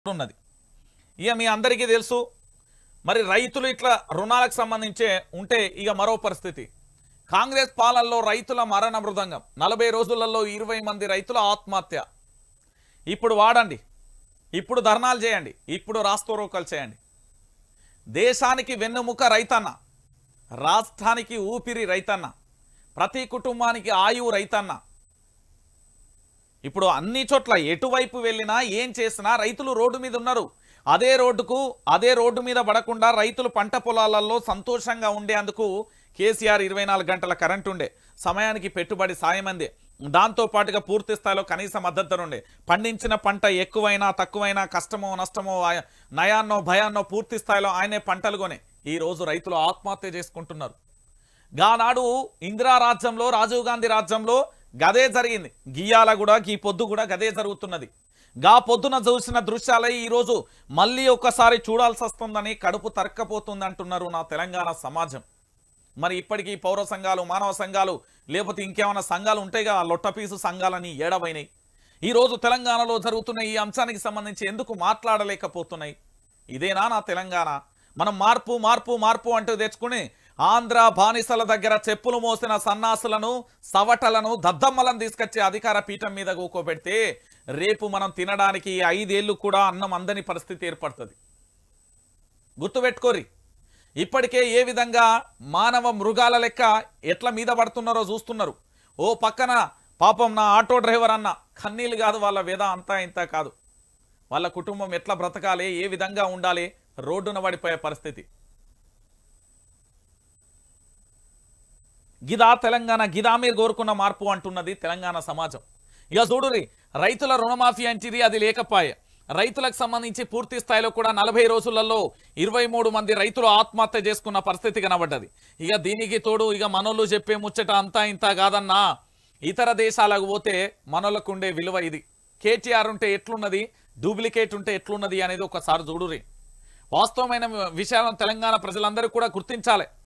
ఉన్నది. ఇక మీ అందరికీ తెలుసు, మరి రైతులు ఇట్లా రుణాలకు సంబంధించే ఉంటే ఇక మరో పరిస్థితి. కాంగ్రెస్ పాలనలో రైతుల మరణ మృదంగం, 40 రోజులలో 20 మంది రైతుల ఆత్మహత్య. ఇప్పుడు వాడండి, ఇప్పుడు ధర్నాలు చేయండి, ఇప్పుడు రాస్తారోకలు చేయండి. దేశానికి వెన్నెముక రైతన్న, రాష్ట్రానికి ఊపిరి రైతన్న, ప్రతి కుటుంబానికి ఆయువు రైతన్న. ఇప్పుడు అన్ని చోట్ల ఎటువైపు వెళ్ళినా ఏం చేసినా రైతులు రోడ్డు మీద ఉన్నారు. అదే రోడ్డు మీద పడకుండా రైతులు పంట పొలాలలో సంతోషంగా ఉండేందుకు కేసీఆర్ 24 గంటల కరెంట్ ఉండే, సమయానికి పెట్టుబడి సాయం అందే, దాంతో పాటుగా పూర్తి స్థాయిలో కనీస మద్దతు ధర ఉండే, పండించిన పంట ఎక్కువైనా తక్కువైనా కష్టమో నష్టమో నయాన్నో భయాన్నో పూర్తి స్థాయిలో ఆయనే పంటలు కొనే ఈ రోజు రైతులు ఆత్మహత్య చేసుకుంటున్నారు. గానాడు ఇందిరా రాజ్యంలో, రాజీవ్ గాంధీ రాజ్యంలో గదే జరిగింది. గియాల కూడా ఈ పొద్దు కూడా గదే జరుగుతున్నది. గా పొద్దున చూసిన దృశ్యాలే ఈరోజు మళ్ళీ ఒక్కసారి చూడాల్సి వస్తుందని కడుపు తరక్కపోతుంది అంటున్నారు నా తెలంగాణ సమాజం. మరి ఇప్పటికీ పౌర సంఘాలు, మానవ సంఘాలు, లేకపోతే ఇంకేమైనా సంఘాలు ఉంటాయి కదా, లొట్టపీసు సంఘాలని ఏడవైనాయి. ఈరోజు తెలంగాణలో జరుగుతున్న ఈ అంశానికి సంబంధించి ఎందుకు మాట్లాడలేకపోతున్నాయి? ఇదేనా నా తెలంగాణ? మనం మార్పు మార్పు మార్పు అంటూ తెచ్చుకుని ఆంధ్ర బానిసల దగ్గర చెప్పులు మోసిన సన్నాసులను, సవటలను, దద్దమ్మలను తీసుకొచ్చి అధికార పీఠం మీద కూకోబెడితే రేపు మనం తినడానికి 5 ఏళ్ళు కూడా అన్నం అందని పరిస్థితి ఏర్పడుతుంది. గుర్తుపెట్టుకోరి. ఇప్పటికే ఏ విధంగా మానవ మృగాల లెక్క ఎట్లా మీద పడుతున్నారో చూస్తున్నారు. ఓ పక్కన పాపం నా ఆటో డ్రైవర్ అన్న కన్నీళ్ళు కాదు, వాళ్ళ వేద అంతా ఇంత కాదు, వాళ్ళ కుటుంబం ఎట్లా బ్రతకాలి, ఏ విధంగా ఉండాలి, రోడ్డున పడిపోయే పరిస్థితి. గిదా తెలంగాణ, గిదా మీరు కోరుకున్న మార్పు అంటున్నది తెలంగాణ సమాజం. ఇక చూడురి, రైతుల రుణమాఫీ అంటిది, అది లేకపోయే. రైతులకు సంబంధించి పూర్తి స్థాయిలో కూడా 40 రోజులలో 23 మంది రైతులు ఆత్మహత్య చేసుకున్న పరిస్థితి కనబడ్డది. ఇక దీనికి తోడు ఇక మనోళ్ళు చెప్పే ముచ్చట అంతా ఇంత కాదన్నా, ఇతర దేశాలకు పోతే మనోళ్ళకు ఉండే విలువ ఇది. కేటీఆర్ ఉంటే ఎట్లున్నది, డూప్లికేట్ ఉంటే ఎట్లున్నది అనేది ఒకసారి చూడురి. వాస్తవమైన విషయాలను తెలంగాణ ప్రజలందరూ కూడా గుర్తించాలి.